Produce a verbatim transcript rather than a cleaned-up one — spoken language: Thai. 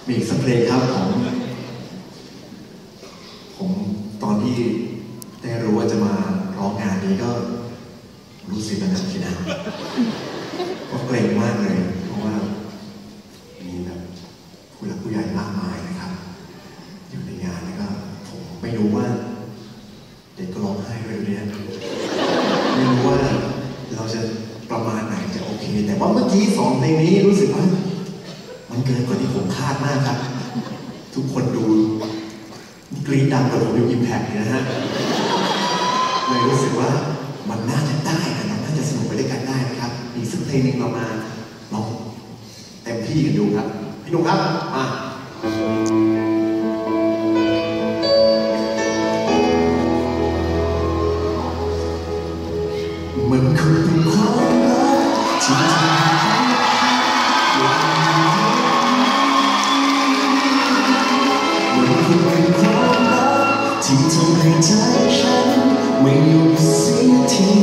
มีอีกสักเพลงครับของผมตอนที่ได้รู้ว่าจะมาร้องงานนี้ก็รู้สึกระดับที่นั่นก็เกรงมากเลยเพราะว่ามีแบบผู้หลักผู้ใหญ่มากมายนะครับอยู่ในงานแล้วก็ผมไม่รู้ว่าเด็กก็ร้องไห้ด้วยเนี่ยไม่รู้ว่าเราจะประมาณไหนจะโอเคแต่ว่าเมื่อกี้สองเพลงนี้รู้สึกว่ามันเกินกว่าที่ผมคาดมากครับทุกคนดูกรี๊ดดังกว่าผมอยู่อิมแพคเลยนะฮะเลยรู้สึกว่ามันน่าจะได้นะมันน่าจะสนุกไปด้วยกันได้นะครับอีกสักเพลงหนึ่งเรามาลองเต็มที่กันดูครับพี่หนุ่มครับมามันคงเป็นความรักที่มันคงเป็นความรักที่ทำให้ใจฉันไม่หยุดเสียที